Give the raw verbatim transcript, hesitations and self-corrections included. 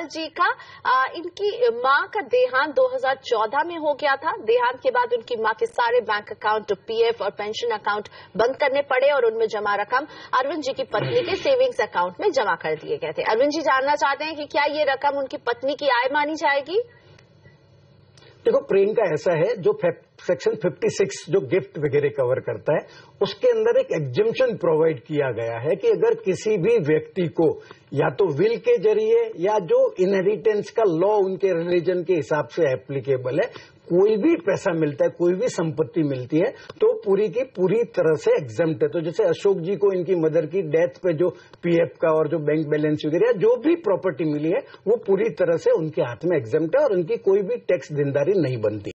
अग्रवाल जी का आ, इनकी मां का देहांत दो हज़ार चौदह में हो गया था। देहांत के बाद उनकी मां के सारे बैंक अकाउंट, पीएफ और पेंशन अकाउंट बंद करने पड़े और उनमें जमा रकम अरविंद जी की पत्नी के सेविंग्स अकाउंट में जमा कर दिए गए थे। अरविंद जी जानना चाहते हैं कि क्या ये रकम उनकी पत्नी की आय मानी जाएगी? देखो, प्रियंका, ऐसा है, जो सेक्शन छप्पन जो गिफ्ट वगैरह कवर करता है, उसके अंदर एक एग्जम्पशन प्रोवाइड किया गया है कि अगर किसी भी व्यक्ति को या तो विल के जरिए या जो इनहेरिटेंस का लॉ उनके रिलीजन के हिसाब से एप्लीकेबल है, कोई भी पैसा मिलता है, कोई भी संपत्ति मिलती है, तो पूरी की पूरी तरह से एग्जम्प्ट है। तो जैसे अशोक जी को इनकी मदर की डेथ पे जो पीएफ का और जो बैंक बैलेंस वगैरह जो भी प्रॉपर्टी मिली है, वो पूरी तरह से उनके हाथ में एग्जम्प्ट है और उनकी कोई भी टैक्स देनदारी नहीं बनती।